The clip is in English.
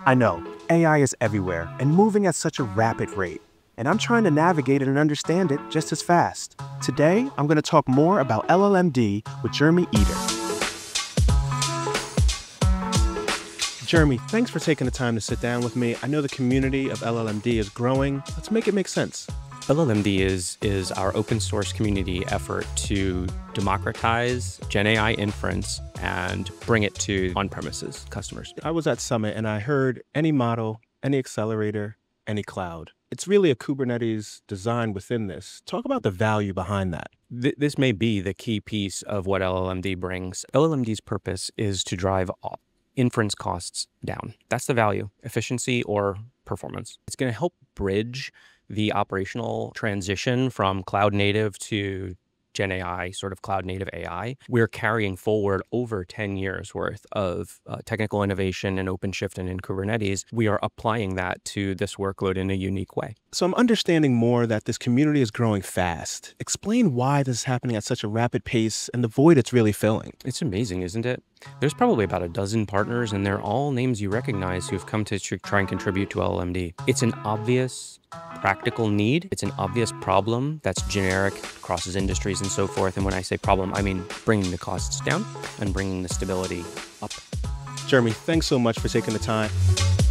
I know, AI is everywhere and moving at such a rapid rate, and I'm trying to navigate it and understand it just as fast. Today, I'm going to talk more about llm-d with Jeremy Eder. Jeremy, thanks for taking the time to sit down with me. I know the community of llm-d is growing. Let's make it make sense. llm-d is our open source community effort to democratize Gen AI inference and bring it to on-premises customers. I was at Summit and I heard any model, any accelerator, any cloud. It's really a Kubernetes design within this. Talk about the value behind that. This may be the key piece of what llm-d brings. llm-d's purpose is to drive inference costs down. That's the value, efficiency or performance. It's going to help bridge the operational transition from cloud native to Gen AI, sort of cloud native AI. We're carrying forward over 10 years worth of technical innovation in OpenShift and in Kubernetes. We are applying that to this workload in a unique way. So I'm understanding more that this community is growing fast. Explain why this is happening at such a rapid pace and the void it's really filling. It's amazing, isn't it? There's probably about a dozen partners, and they're all names you recognize who've come to try and contribute to llm-d. It's an obvious practical need. It's an obvious problem that's generic, crosses industries and so forth. And when I say problem, I mean bringing the costs down and bringing the stability up. Jeremy, thanks so much for taking the time.